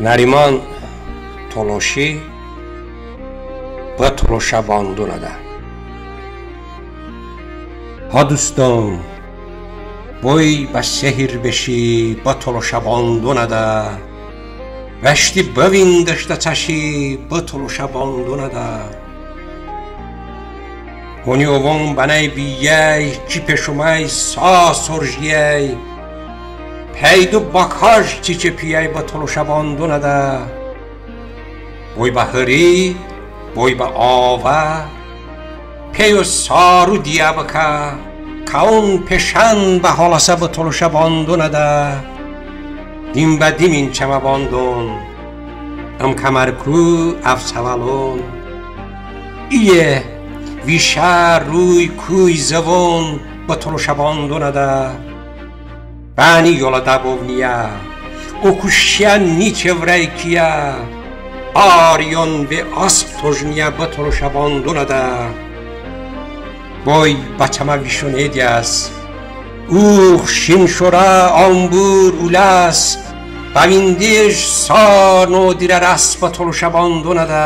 Nariman toloshi ba toloshabandonada. ها دوستان بوی با سحر بشی با toloshabandonada. Vəşti bövindəşdə çəşi bu toloshabandonada. Honi ovon bənəy biyəy ki peşumay sa sorjiyəy. Peydu bakaj çiçe piyəy bu toloshabandonada. Boy ba hıri, boy ba ava. Peyo saru diya baka. Kaun peşan ba halasa bu toloshabandonada. دیم با دیم این چما باندون ام کمرکو افسوالون ایه ویشه روی کوی زوون با toloshabandonada. بانی یولا دابونیا اوکوشیا نیچه ورایکیا آریون به اسب توجنیا با toloshabandonada. بای بچما ویشونه دیاس اوخ شینشورا آمبور اولاس باویندیش سانو دیررس با toloshabandonada.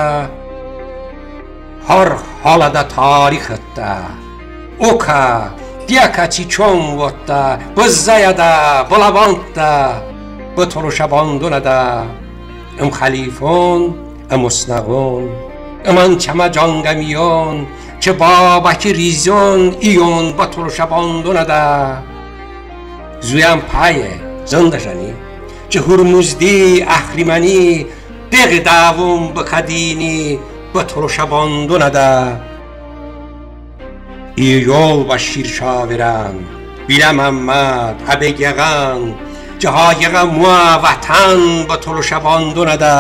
هر حالدا تاریختا اوکا دیاکا چیچون وطا بزایدا بلابانتا با toloshabandonada. ام خلیفون ام اسنغون ام انچما جانگمیون چه بابکی ریزون ایون با toloshabandonada. زویم پایه زندشانی چه هرمزدی اخریمانی دق داوم بکدینی با toloshabandonada. ای یول با شیرشاوران بیره محمد ابگیغان جهایغ موا وطن با toloshabandonada.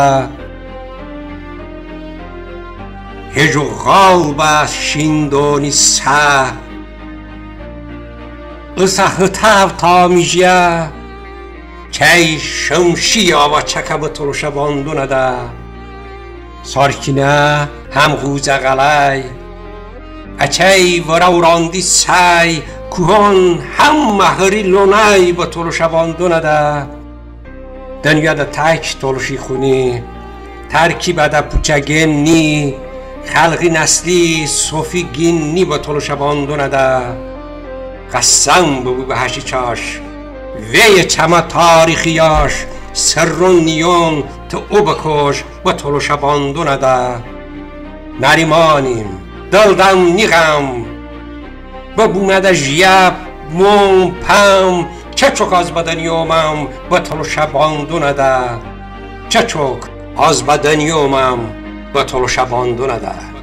هجو غالبا شیندونی سه Isa hıtav tamijya Kay şımşiya va çaka bu toloshabandonada. Sarkine hem gouza galay Açay vara urandi say Kuhan hem mahri lonay bu toloshabandonada. Dünyada tak toloshi khuni Tarkibada puchagenni Khalqi nasli sofi ginni bu toloshabandonada. قسم بگو به هشی چاش وی چما تاریخیاش سرون نیون تو او بکش با toloshabandonada. نریمانیم دلدم نیغم با بومده جیب مون پم چه چوک از بدنیومم با toloshabandonada. چه چوک از بدنیومم با toloshabandonada.